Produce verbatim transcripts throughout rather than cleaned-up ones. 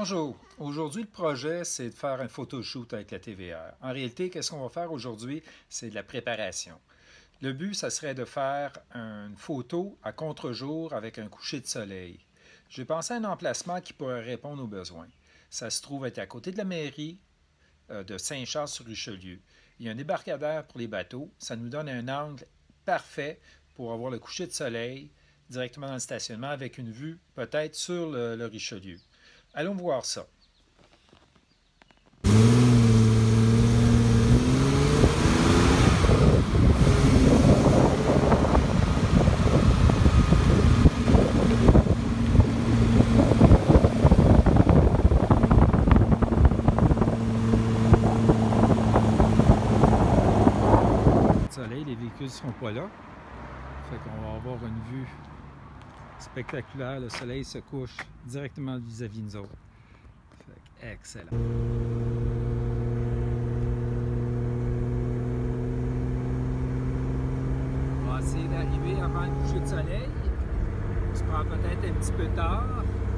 Bonjour, aujourd'hui le projet c'est de faire un photoshoot avec la T V R. En réalité, qu'est-ce qu'on va faire aujourd'hui? C'est de la préparation. Le but, ça serait de faire une photo à contre-jour avec un coucher de soleil. J'ai pensé à un emplacement qui pourrait répondre aux besoins. Ça se trouve être à côté de la mairie euh, de Saint-Charles-sur-Richelieu. Il y a un débarcadère pour les bateaux. Ça nous donne un angle parfait pour avoir le coucher de soleil directement dans le stationnement avec une vue peut-être sur le, le Richelieu. Allons voir ça. Le soleil, les véhicules ne seront pas là. Fait qu'on va avoir une vue spectaculaire. Le soleil se couche directement vis-à-vis de nous autres. Fait que excellent. On va essayer d'arriver avant le coucher de soleil. On se prend peut-être un petit peu tard.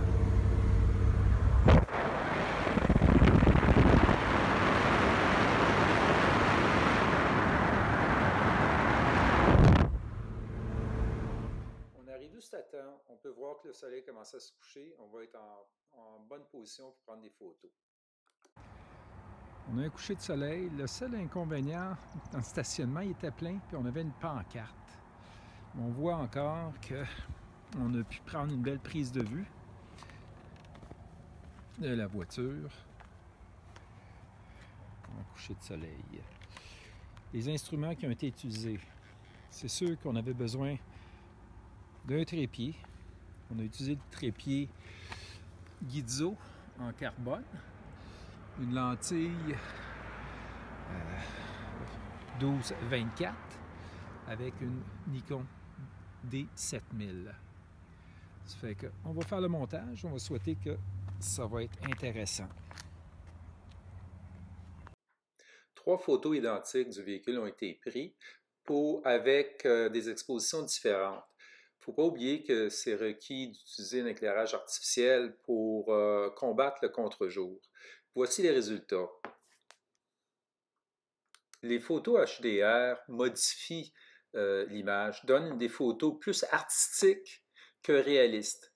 On arrive juste à temps. On peut voir que le soleil commence à se coucher. On va être en, en bonne position pour prendre des photos. On a un coucher de soleil. Le seul inconvénient dans le stationnement, il était plein, puis on avait une pancarte. On voit encore qu'on a pu prendre une belle prise de vue de la voiture en coucher de soleil. Les instruments qui ont été utilisés, c'est sûr qu'on avait besoin d'un trépied. On a utilisé le trépied Gizzo en carbone, une lentille euh, douze vingt-quatre avec une Nikon D sept mille. Ça fait que on va faire le montage, on va souhaiter que ça va être intéressant. Trois photos identiques du véhicule ont été prises pour, avec euh, des expositions différentes. Il ne faut pas oublier que c'est requis d'utiliser un éclairage artificiel pour euh, combattre le contre-jour. Voici les résultats. Les photos H D R modifient euh, l'image, donnent des photos plus artistiques que réalistes.